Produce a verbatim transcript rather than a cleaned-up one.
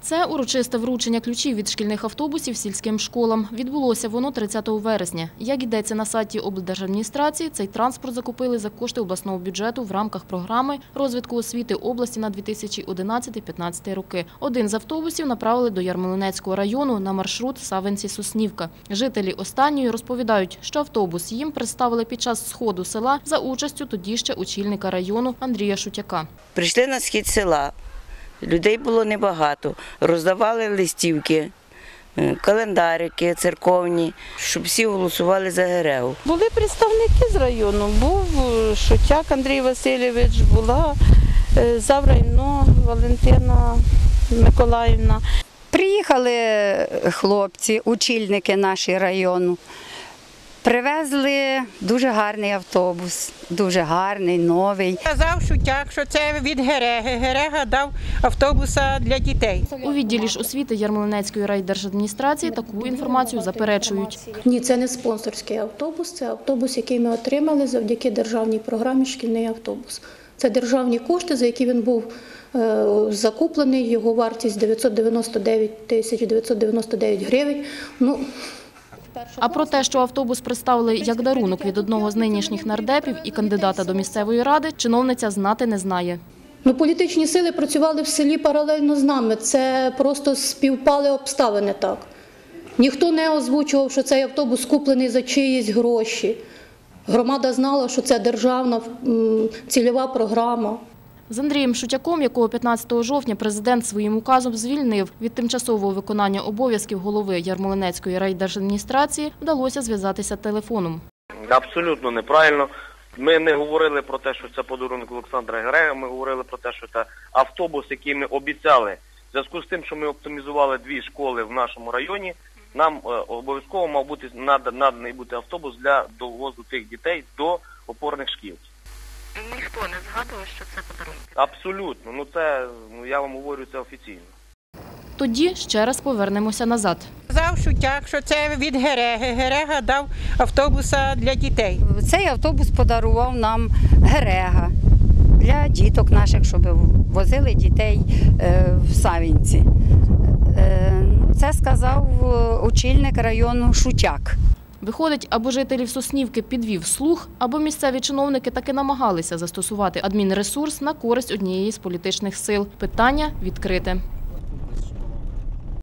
Це урочисте вручення ключів від шкільних автобусів сільським школам. Відбулося воно тридцятого вересня. Як йдеться на сайті облдержадміністрації, цей транспорт закупили за кошти обласного бюджету в рамках програми розвитку освіти області на дві тисячі одинадцятий - дві тисячі п'ятнадцятий роки. Один з автобусів направили до Ярмолинецького району на маршрут Савинці-Соснівка. Жителі останньої розповідають, що автобус їм представили під час сходу села за участю тоді ще очільника району Андрія Шутяка. Прийшли на схід села. Людей було небагато. Роздавали листівки, календарики церковні, щоб всі голосували за Герегу. Були представники з району. Був Шутяк Андрій Васильович, була Заврайно Валентина Миколаївна. Приїхали хлопці, очільники нашого району. Привезли дуже гарний автобус, дуже гарний, новий. Казав Шутяк, що це від Гереги. Герега дав автобуса для дітей. У відділі ж освіти Ярмолинецької райдержадміністрації таку інформацію заперечують. Ні, це не спонсорський автобус, це автобус, який ми отримали завдяки державній програмі «Шкільний автобус». Це державні кошти, за які він був е, закуплений, його вартість дев'ятсот дев'яносто дев'ять тисяч дев'ятсот дев'яносто дев'ять гривень. Ну, А про те, що автобус представили як дарунок від одного з нинішніх нардепів і кандидата до місцевої ради, чиновниця знати не знає. ну, політичні сили працювали в селі паралельно з нами, це просто співпали обставини так. Ніхто не озвучував, що цей автобус куплений за чиїсь гроші. Громада знала, що це державна м, цільова програма. З Андрієм Шутяком, якого п'ятнадцятого жовтня президент своїм указом звільнив від тимчасового виконання обов'язків голови Ярмолинецької райдержадміністрації, вдалося зв'язатися телефоном. Абсолютно неправильно. Ми не говорили про те, що це подарунок Олександра Гереги, ми говорили про те, що це автобус, який ми обіцяли. В зв'язку з тим, що ми оптимізували дві школи в нашому районі, нам обов'язково мав бути наданий бути автобус для довозу тих дітей до опорних шкіл. Ніхто не згадував, що це подарунок? Абсолютно. Ну це, ну я вам говорю, це офіційно. Тоді ще раз повернемося назад. Казав Шутяк, що це від Гереги. Герега дав автобуса для дітей. Цей автобус подарував нам Герега для діток наших, щоб возили дітей в Савинці. Це сказав очільник району Шутяк. Виходить, або жителів Соснівки підвів слух, або місцеві чиновники таки намагалися застосувати адмінресурс на користь однієї з політичних сил. Питання відкрите.